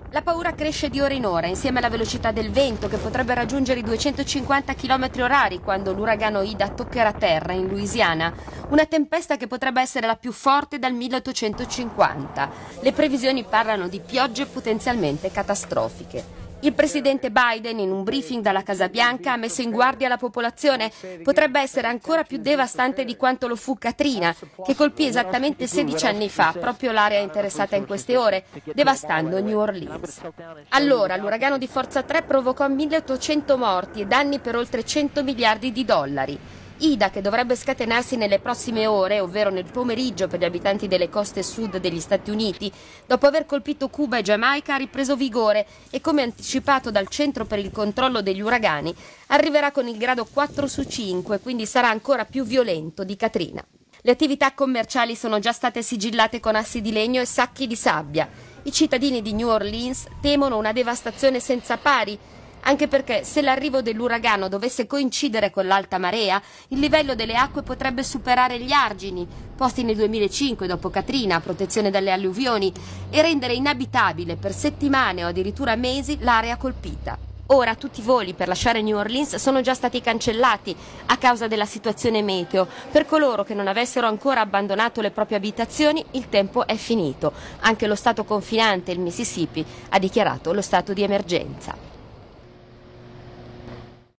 La paura cresce di ora in ora, insieme alla velocità del vento che potrebbe raggiungere i 250 km/h quando l'uragano Ida toccherà terra in Louisiana. Una tempesta che potrebbe essere la più forte dal 1850. Le previsioni parlano di piogge potenzialmente catastrofiche. Il presidente Biden, in un briefing dalla Casa Bianca, ha messo in guardia la popolazione. Potrebbe essere ancora più devastante di quanto lo fu Katrina, che colpì esattamente 16 anni fa proprio l'area interessata in queste ore, devastando New Orleans. Allora, l'uragano di forza 3 provocò 1.800 morti e danni per oltre 100 miliardi di dollari. Ida, che dovrebbe scatenarsi nelle prossime ore, ovvero nel pomeriggio per gli abitanti delle coste sud degli Stati Uniti, dopo aver colpito Cuba e Giamaica ha ripreso vigore e, come anticipato dal Centro per il controllo degli uragani, arriverà con il grado 4 su 5, quindi sarà ancora più violento di Katrina. Le attività commerciali sono già state sigillate con assi di legno e sacchi di sabbia. I cittadini di New Orleans temono una devastazione senza pari, anche perché se l'arrivo dell'uragano dovesse coincidere con l'alta marea, il livello delle acque potrebbe superare gli argini, posti nel 2005 dopo Katrina a protezione dalle alluvioni, e rendere inabitabile per settimane o addirittura mesi l'area colpita. Ora tutti i voli per lasciare New Orleans sono già stati cancellati a causa della situazione meteo. Per coloro che non avessero ancora abbandonato le proprie abitazioni, il tempo è finito. Anche lo stato confinante, il Mississippi, ha dichiarato lo stato di emergenza.